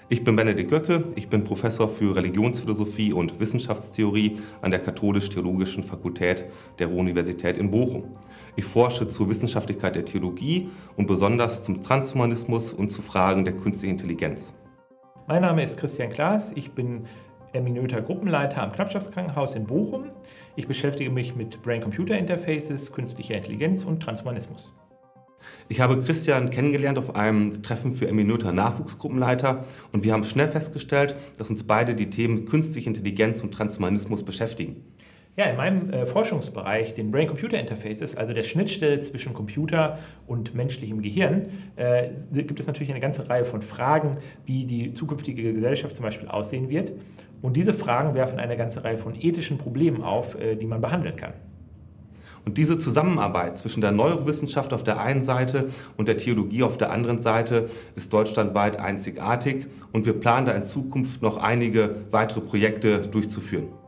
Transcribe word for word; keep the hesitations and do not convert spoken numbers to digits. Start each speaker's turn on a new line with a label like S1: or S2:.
S1: Ich bin Benedikt Göcke, ich bin Professor für Religionsphilosophie und Wissenschaftstheorie an der Katholisch-Theologischen Fakultät der Ruhr-Universität in Bochum. Ich forsche zur Wissenschaftlichkeit der Theologie und besonders zum Transhumanismus und zu Fragen der künstlichen Intelligenz.
S2: Mein Name ist Christian Klaas, ich bin eminöter Gruppenleiter am Knappschaftskrankenhaus in Bochum. Ich beschäftige mich mit Brain-Computer-Interfaces, künstlicher Intelligenz und Transhumanismus.
S1: Ich habe Christian kennengelernt auf einem Treffen für eminöter Nachwuchsgruppenleiter und wir haben schnell festgestellt, dass uns beide die Themen künstliche Intelligenz und Transhumanismus beschäftigen.
S2: Ja, in meinem äh, Forschungsbereich, den Brain-Computer-Interfaces, also der Schnittstelle zwischen Computer und menschlichem Gehirn, äh, gibt es natürlich eine ganze Reihe von Fragen, wie die zukünftige Gesellschaft zum Beispiel aussehen wird. Und diese Fragen werfen eine ganze Reihe von ethischen Problemen auf, äh, die man behandeln kann.
S1: Und diese Zusammenarbeit zwischen der Neurowissenschaft auf der einen Seite und der Theologie auf der anderen Seite ist deutschlandweit einzigartig und wir planen da in Zukunft noch einige weitere Projekte durchzuführen.